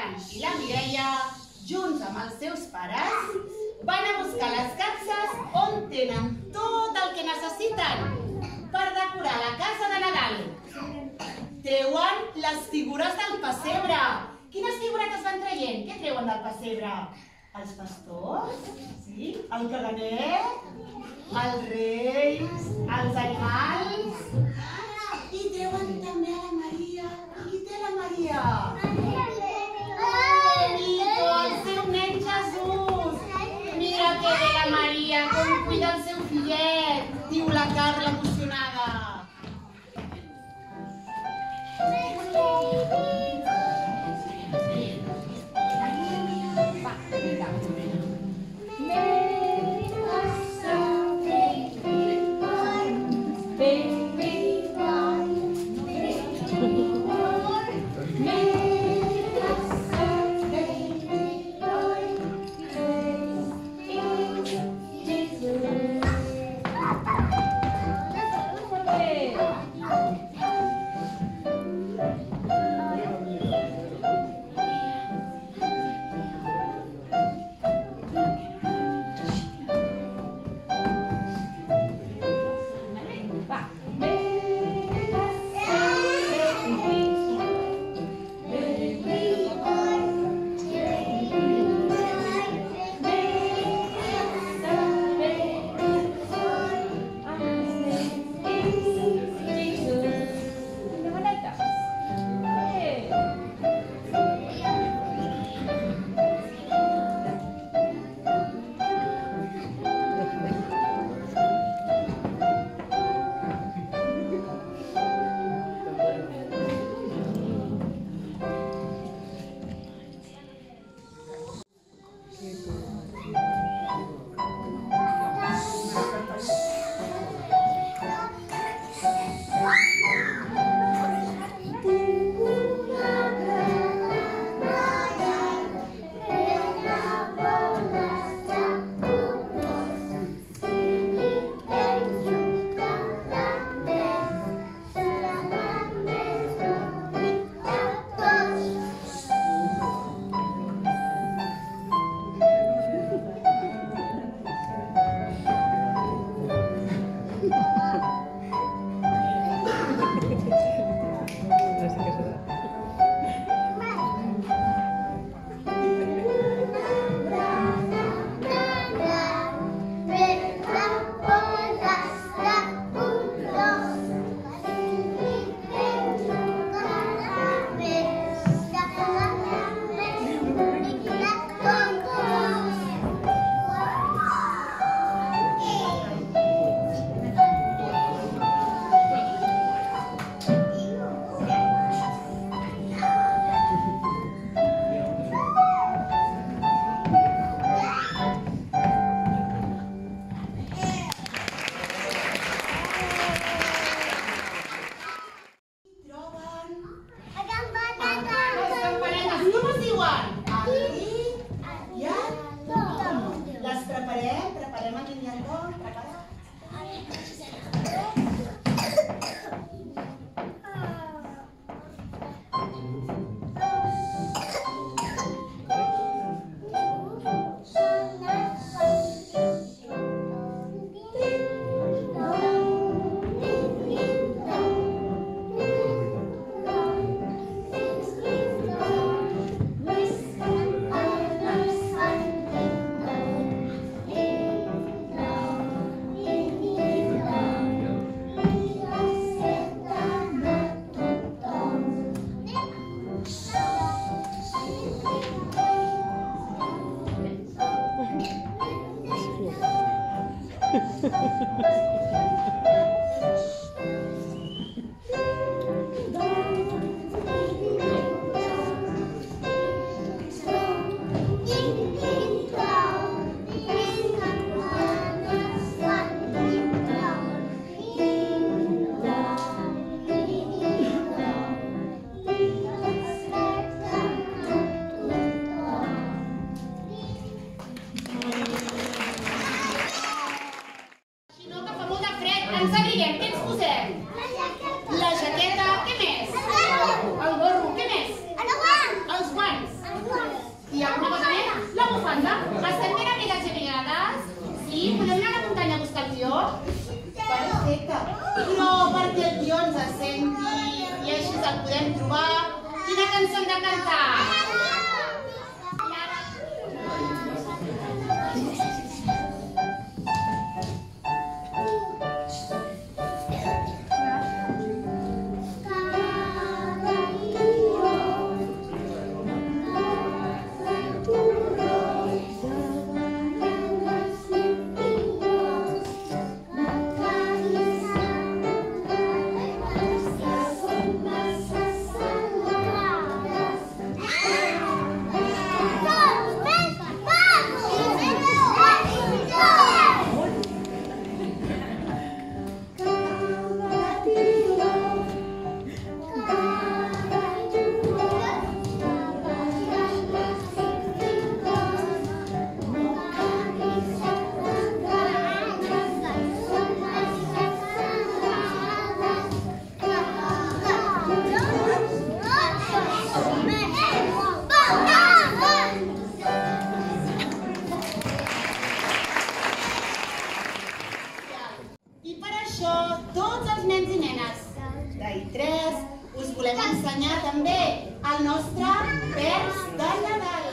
Joan i la Mireia, junts amb els seus pares, van a buscar les capses on tenen tot el que necessiten per decorar la casa de Nadal. Treuen les figures del pessebre. Quines figuretes van traient? Què treuen del pessebre? Els pastors? Sí? El caganer? Els reis? Els animals? I treuen també a la Maria. Qui té la Maria? Benito, el seu nen Jesús. Mira que bé la Maria, com cuida el seu fillet, diu la Carla emocionada. Ens abriguem, què ens posem? La jaqueta, què més? El gorro, què més? Els guants. Sí, podem anar a la muntanya a buscar el tió? Perfecte. Però perquè el tio ens senti i així el podem trobar, quina cançó hem de cantar? us volem ensenyar també el nostre vers de Nadal.